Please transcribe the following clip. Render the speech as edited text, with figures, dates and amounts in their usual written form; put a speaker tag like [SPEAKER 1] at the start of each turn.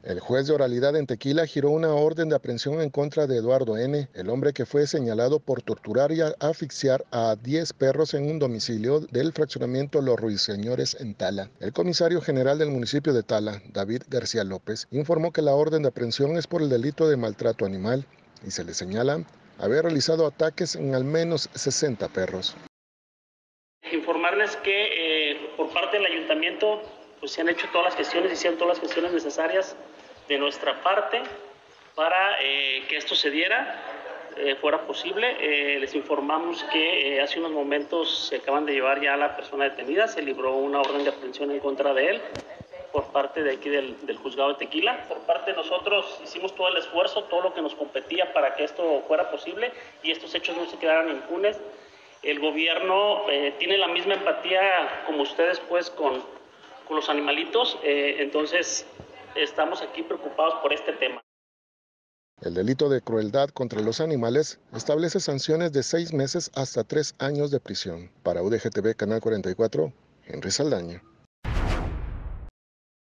[SPEAKER 1] El juez de oralidad en Tequila giró una orden de aprehensión en contra de Eduardo N., el hombre que fue señalado por torturar y asfixiar a 10 perros en un domicilio del fraccionamiento Los Ruiseñores en Tala. El comisario general del municipio de Tala, David García López, informó que la orden de aprehensión es por el delito de maltrato animal y se le señala haber realizado ataques en al menos 60 perros.
[SPEAKER 2] Informarles que por parte del ayuntamiento pues, se han hecho todas las gestiones, hicieron todas las gestiones necesarias de nuestra parte para que esto se diera, fuera posible. Les informamos que hace unos momentos se acaban de llevar ya a la persona detenida, se libró una orden de aprehensión en contra de él por parte de aquí del juzgado de Tequila. Por parte de nosotros hicimos todo el esfuerzo, todo lo que nos competía para que esto fuera posible y estos hechos no se quedaran impunes. El gobierno tiene la misma empatía como ustedes pues con los animalitos, entonces estamos aquí preocupados por este tema.
[SPEAKER 1] El delito de crueldad contra los animales establece sanciones de 6 meses hasta 3 años de prisión. Para UDGTV Canal 44, Henry Saldaña.